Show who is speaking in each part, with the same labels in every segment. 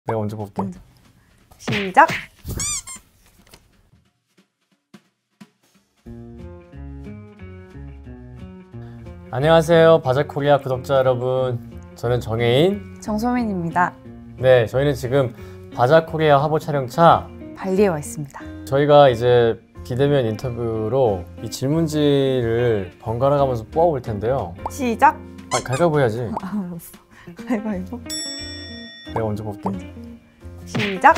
Speaker 1: 내가 먼저 볼게.
Speaker 2: 시작!
Speaker 1: 안녕하세요, 바자코리아 구독자 여러분. 저는 정혜인,
Speaker 2: 정소민입니다.
Speaker 1: 네, 저희는 지금 바자코리아 화보 촬영차
Speaker 2: 발리에 와 있습니다.
Speaker 1: 저희가 이제 비대면 인터뷰로 이 질문지를 번갈아 가면서 뽑아볼 텐데요.
Speaker 2: 시작!
Speaker 1: 가위바위보 해야지.
Speaker 2: 알았어. 가위바위보.
Speaker 1: 내가 먼저 볼게.
Speaker 2: 시작!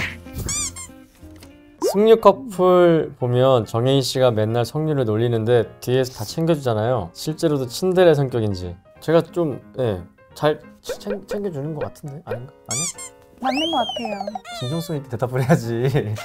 Speaker 1: 승유 커플 보면 정혜인 씨가 맨날 성유를 놀리는데 뒤에서 다 챙겨주잖아요. 실제로도 친데레 성격인지. 제가 좀 잘 챙겨주는 것 같은데? 아닌가? 아니야?
Speaker 2: 맞는 것 같아요.
Speaker 1: 진정성 있게 대답을 해야지.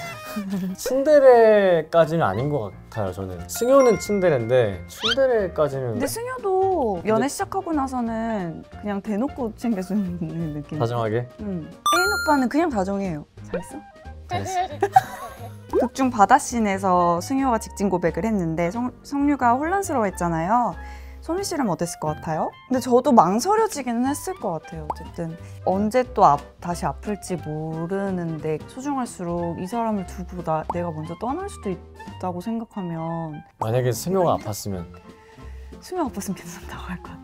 Speaker 1: 친데레까지는 아닌 것 같아요, 저는. 승효는 친데레인데 친데레까지는.
Speaker 2: 근데 승효도 연애 시작하고 나서는 그냥 대놓고 챙겨주는 느낌.
Speaker 1: 다정하게?
Speaker 2: 혜인 오빠는 그냥 다정해요. 잘했어?
Speaker 1: 잘했어.
Speaker 2: 극중 바다씬에서 승효가 직진 고백을 했는데 성유가 혼란스러워했잖아요. 소민 씨라면 어땠을 것 같아요? 근데 저도 망설여지기는 했을 것 같아요. 어쨌든 언제 또 다시 아플지 모르는데 소중할수록 이 사람을 두고 내가 먼저 떠날 수도 있다고 생각하면
Speaker 1: 만약에 승효가 아팠으면?
Speaker 2: 승효 아팠으면 괜찮다고 할 것 같아.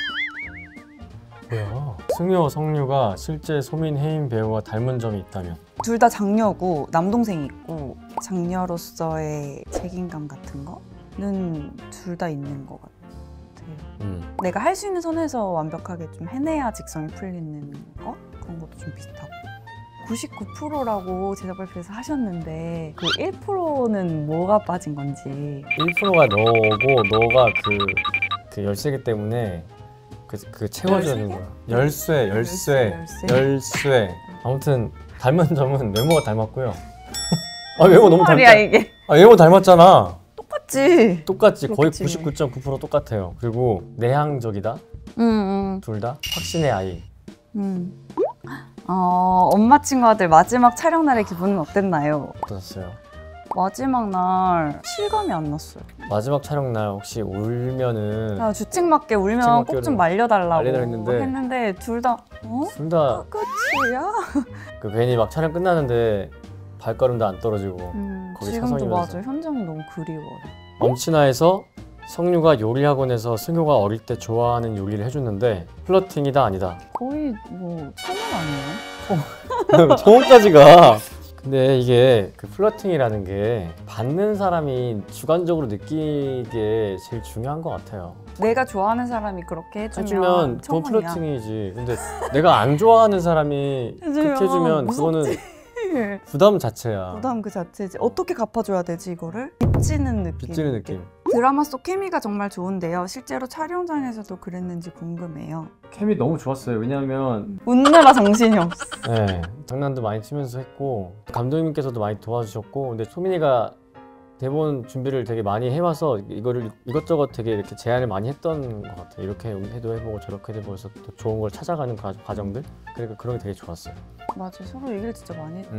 Speaker 1: 왜요? 승효, 성유가 실제 소민, 혜인 배우와 닮은 점이 있다면?
Speaker 2: 둘 다 장녀고 남동생이 있고 장녀로서의 책임감 같은 거는 둘 다 있는 것 같아요. 내가 할 수 있는 선에서 완벽하게 좀 해내야 직성이 풀리는 거? 그런 것도 좀 비슷하고 99%라고 제작 발표에서 하셨는데 그 1%는 뭐가 빠진 건지
Speaker 1: 1%가 너고 너가 그 열쇠기 때문에 그 채워주는 거야. 열쇠. 아무튼 닮은 점은 외모가 닮았고요. 외모 너무 닮았다.
Speaker 2: 이게.
Speaker 1: 외모 닮았잖아. 똑같지. 거의
Speaker 2: 그렇겠지.
Speaker 1: 99.9% 똑같아요. 그리고 내향적이다. 둘 다 확신의 아이.
Speaker 2: 엄마 친구 아들 마지막 촬영 날의 기분은 어땠나요?
Speaker 1: 어떠셨어요?
Speaker 2: 마지막 날 실감이 안 났어요.
Speaker 1: 마지막 촬영 날 혹시 울면은
Speaker 2: 주책맞게 울면 꼭 좀 말려달라고 했는데 둘 다 끝이야?
Speaker 1: 그 괜히 막 촬영 끝나는데 발걸음도 안 떨어지고 거기
Speaker 2: 지금도
Speaker 1: 사성이면서.
Speaker 2: 맞아. 현장이 너무 그리워요.
Speaker 1: 엄친아에서 성유가 요리학원에서 승효가 어릴 때 좋아하는 요리를 해줬는데 플러팅이다 아니다?
Speaker 2: 거의 뭐 처음 아니에요?
Speaker 1: 처음까지가. 근데 이게 그 플러팅이라는 게 받는 사람이 주관적으로 느끼게 제일 중요한 것 같아요.
Speaker 2: 내가 좋아하는 사람이 그렇게
Speaker 1: 해주면 그건
Speaker 2: 청혼이야.
Speaker 1: 플러팅이지. 근데 내가 안 좋아하는 사람이 그렇게 해주면 그거는 부담 자체야.
Speaker 2: 부담 그 자체지. 어떻게 갚아줘야 되지 이거를? 빚지는 느낌. 드라마 속 케미가 정말 좋은데요. 실제로 촬영장에서도 그랬는지 궁금해요.
Speaker 1: 케미 너무 좋았어요. 왜냐면
Speaker 2: 웃느라 정신이 없어.
Speaker 1: 네, 장난도 많이 치면서 했고 감독님께서도 많이 도와주셨고 근데 소민이가 대본 준비를 되게 많이 해와서 이거를 이것저것 되게 이렇게 제안을 많이 했던 것 같아요. 이렇게 해도 해보고 저렇게 해보고 해서 또 좋은 걸 찾아가는 과정들? 그러니까 그런 게 되게 좋았어요.
Speaker 2: 맞아, 서로 얘기를 진짜 많이 했죠.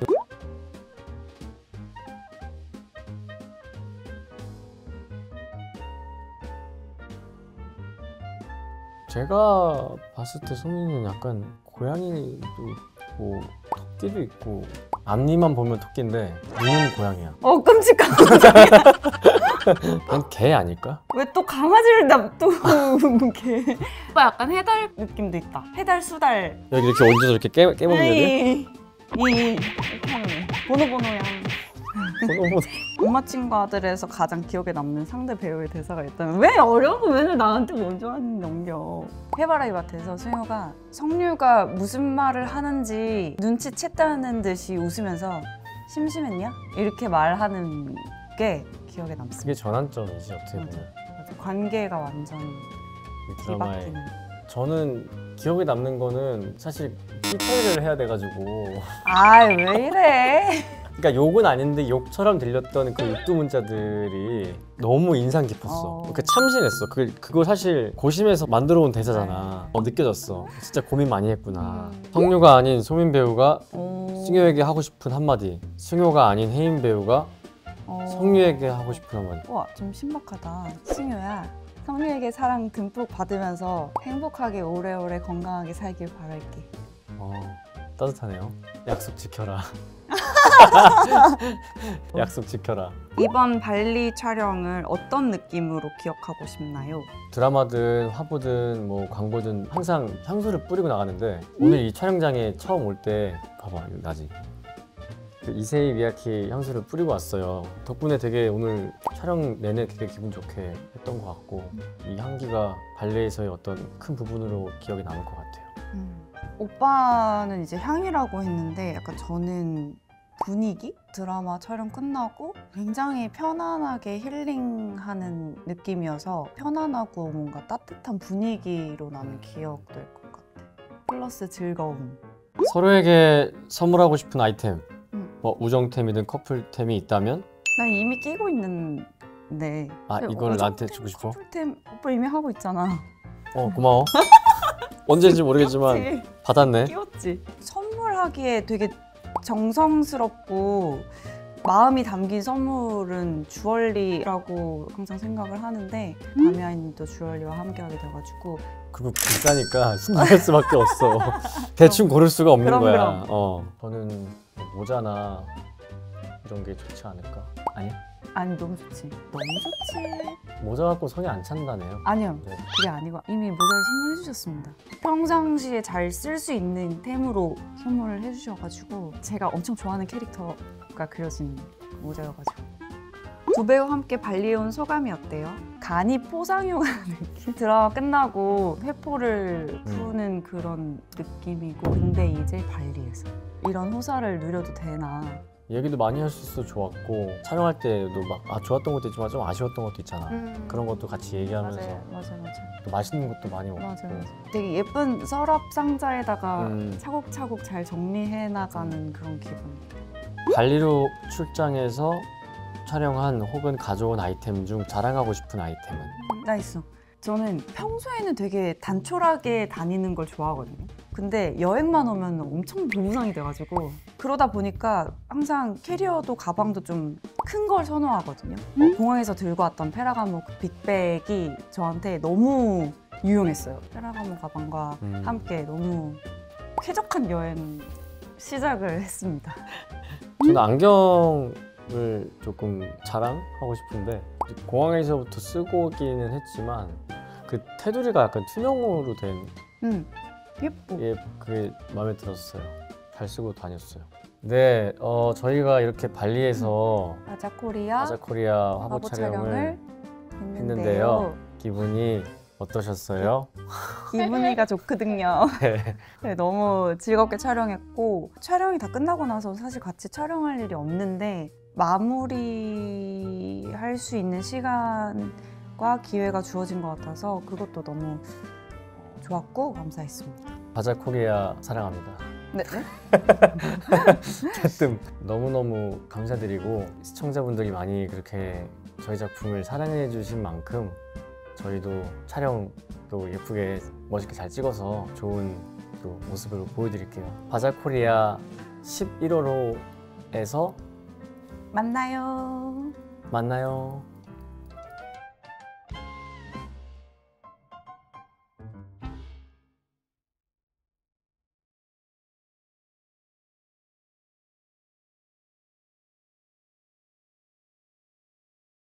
Speaker 1: 제가 봤을 때 소민이는 약간 고양이도 있고 토끼도 있고 앞니만 보면 토끼인데 눈은 고양이야.
Speaker 2: 끔찍하다.
Speaker 1: 그건 개 아닐까?
Speaker 2: 왜 또 강아지를 놔두고 개. 오빠 약간 해달 느낌도 있다. 해달 수달.
Speaker 1: 여기 이렇게 얹어서 이렇게 깨먹는 애들?
Speaker 2: 이렇게 하는 애. 번호야.
Speaker 1: 번호.
Speaker 2: 엄마 친구 아들에서 가장 기억에 남는 상대 배우의 대사가 있다면 왜 어려운 맨날 나한테 먼저 넘겨. 해바라기 밭에서 승효가 성유가 무슨 말을 하는지 눈치챘다는 듯이 웃으면서 심심했냐? 이렇게 말하는 게 기억에 남습니다.
Speaker 1: 그게 전환점이지 어떻게 보면.
Speaker 2: 맞아. 관계가 완전
Speaker 1: 이 드라마에.
Speaker 2: 뒤바뀌는.
Speaker 1: 저는 기억에 남는 거는 사실 스포일러를 해야 돼가지고.
Speaker 2: 왜 이래?
Speaker 1: 그러니까 욕은 아닌데 욕처럼 들렸던 그 육두 문자들이 너무 인상 깊었어. 그 참신했어. 그거 사실 고심해서 만들어 온 대사잖아. 느껴졌어. 진짜 고민 많이 했구나. 성유가 아닌 소민 배우가 승효에게 하고 싶은 한마디, 승효가 아닌 혜인 배우가 성유에게 하고 싶은 한마디.
Speaker 2: 와, 좀 신박하다. 승효야, 성유에게 사랑 듬뿍 받으면서 행복하게 오래오래 건강하게 살길 바랄게.
Speaker 1: 따뜻하네요. 약속 지켜라. 약속 지켜라.
Speaker 2: 이번 발리 촬영을 어떤 느낌으로 기억하고 싶나요?
Speaker 1: 드라마든 화보든 뭐 광고든 항상 향수를 뿌리고 나가는데 오늘 이 촬영장에 처음 올 때 봐봐 이거 나지. 그 이세이 미야키 향수를 뿌리고 왔어요. 덕분에 되게 오늘 촬영 내내 되게 기분 좋게 했던 것 같고 이 향기가 발리에서의 어떤 큰 부분으로 기억에 남을 것 같아요.
Speaker 2: 오빠는 이제 향이라고 했는데 약간 저는 분위기? 드라마 촬영 끝나고 굉장히 편안하게 힐링하는 느낌이어서 편안하고 뭔가 따뜻한 분위기로 나는 기억될 것 같아. 플러스 즐거움.
Speaker 1: 서로에게 선물하고 싶은 아이템, 뭐 우정템이든 커플템이 있다면?
Speaker 2: 난 이미 끼고 있는데.
Speaker 1: 아 이걸 나한테 주고 싶어?
Speaker 2: 커플템 오빠 이미 하고 있잖아.
Speaker 1: 고마워. 언제인지 모르겠지만
Speaker 2: 끼웠지?
Speaker 1: 받았네.
Speaker 2: 끼웠지? 선물하기에 되게 정성스럽고 마음이 담긴 선물은 주얼리라고 항상 생각을 하는데 다미아님도 주얼리와 함께하게 돼가지고
Speaker 1: 그거 비싸니까 신중할 수밖에 없어. 대충 고를 수가 없는
Speaker 2: 그럼,
Speaker 1: 거야. 저는 모자나 이런 게 좋지 않을까? 아니야?
Speaker 2: 아니 너무 좋지. 너무 좋지.
Speaker 1: 모자 갖고 손이 안 찬다네요.
Speaker 2: 아니요.
Speaker 1: 네.
Speaker 2: 그게 아니고 이미 모자를 선물해 주셨습니다. 평상시에 잘 쓸 수 있는 템으로 선물을 해주셔가지고 제가 엄청 좋아하는 캐릭터가 그려진 모자여가지고 두 배우와 함께 발리에 온 소감이 어때요? 간이 포상휴가 느낌? 드라마 끝나고 회포를 푸는 그런 느낌이고 근데 이제 발리에서 이런 호사를 누려도 되나
Speaker 1: 얘기도 많이 할 수 있어서 좋았고 촬영할 때도 막 좋았던 것도 있지만 좀 아쉬웠던 것도 있잖아. 그런 것도 같이 얘기하면서
Speaker 2: 맞아요.
Speaker 1: 또 맛있는 것도 많이 먹고
Speaker 2: 맞아. 되게 예쁜 서랍 상자에다가 차곡차곡 잘 정리해 나가는 그런 기분.
Speaker 1: 발리로 출장해서 촬영한 혹은 가져온 아이템 중 자랑하고 싶은 아이템은?
Speaker 2: 나 있어. 저는 평소에는 되게 단촐하게 다니는 걸 좋아하거든요. 근데 여행만 오면 엄청 보부상이 돼가지고 그러다 보니까 항상 캐리어도 가방도 좀 큰 걸 선호하거든요. 공항에서 들고 왔던 페라가모 빅백이 저한테 너무 유용했어요. 페라가모 가방과 함께 너무 쾌적한 여행 시작을 했습니다.
Speaker 1: 저는 안경을 조금 자랑하고 싶은데 공항에서부터 쓰고 오기는 했지만 그 테두리가 약간 투명으로 된
Speaker 2: 예뻐.
Speaker 1: 그게 마음에 들었어요. 잘 쓰고 다녔어요. 네, 저희가 이렇게 발리에서
Speaker 2: 아자코리아
Speaker 1: 아자코리아 화보 촬영을 했는데요. 기분이 어떠셨어요?
Speaker 2: 기분이가 좋거든요.
Speaker 1: 네.
Speaker 2: 네, 너무 즐겁게 촬영했고 촬영이 다 끝나고 나서 사실 같이 촬영할 일이 없는데 마무리할 수 있는 시간과 기회가 주어진 것 같아서 그것도 너무 좋았고 감사했습니다.
Speaker 1: 아자코리아 사랑합니다.
Speaker 2: 네?
Speaker 1: 어쨌든 너무너무 감사드리고 시청자분들이 많이 그렇게 저희 작품을 사랑해 주신 만큼 저희도 촬영도 예쁘게 멋있게 잘 찍어서 좋은 또 모습을 보여드릴게요. 바자코리아 11월호에서
Speaker 2: 만나요.
Speaker 1: 만나요.